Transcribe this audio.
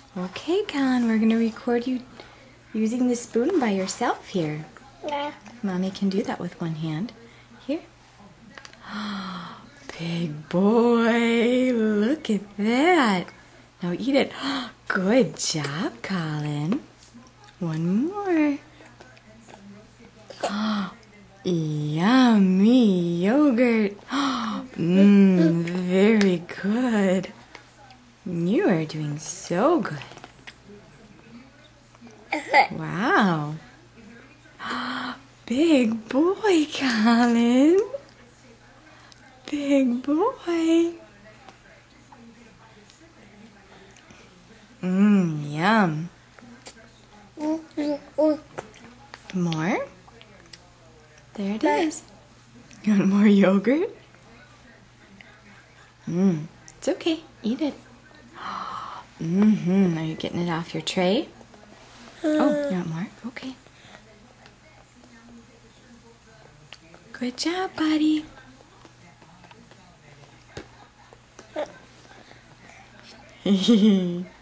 Okay, Colin, we're going to record you using the spoon by yourself here. Yeah. Mommy can do that with one hand. Here. Big boy, look at that. Now eat it. Good job, Colin. One more. Yummy yogurt. Very good. You are doing so good. Wow. Big boy, Colin. Big boy. Yum. More? There it is. You want more yogurt? It's okay. Eat it. Are you getting it off your tray? Oh, you want more? Okay. Good job, buddy. Hehe.